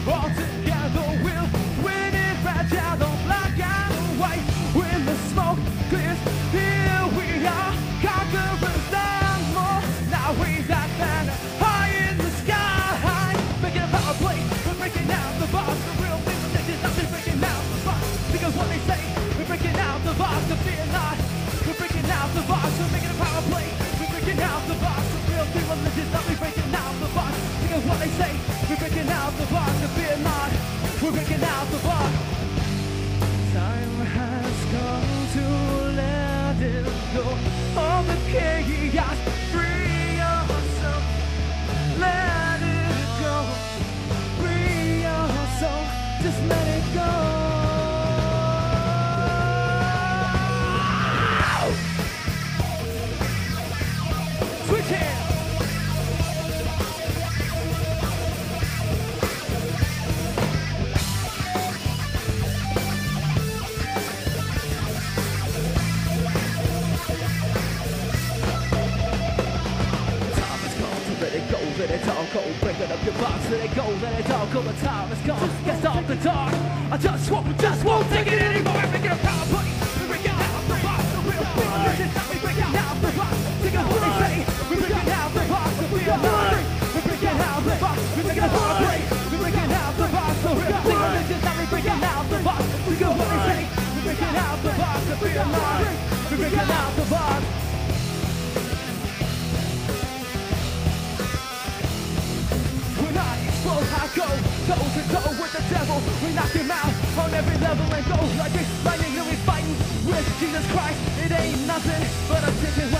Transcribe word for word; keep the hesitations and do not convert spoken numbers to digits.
All together we'll win it, fragile, don't black and white. When the smoke clears, here we are, conquerors none more. Now we that banner high in the sky, making a power play. We're breaking out the box, the real thing is not we're breaking out the box. Because what they say, we're breaking out the box, the fear not. We're breaking out the box, we're making a power play. We're breaking out the box, the real thing religion, not we breaking out the box. Because what they say, we're breaking out the box, the fear not. We're breaking out the box. Time has come to let it go. All the chaos, free yourself. Let it go. Free yourself. Just let it go. Switch hands. Let it all go, break it up your box, let it go, let it all go, the time has come, get off the dark. I just won't, just won't take it anymore. We're breaking a power play, we're breaking out the box, the real thing, this is how we breaking out the box. Think of what they say, we're breaking out the box, the real thing, we're breaking out the box, we're breaking a power play, we're breaking out the box, the real thing, this is how we breaking out the box. Think of what they say, we're breaking out the box, the real thing, we're breaking out the box. I go toe to toe with the devil. We knock him out on every level and go like this. Lightning, and we fighting with Jesus Christ. It ain't nothing but a ticket.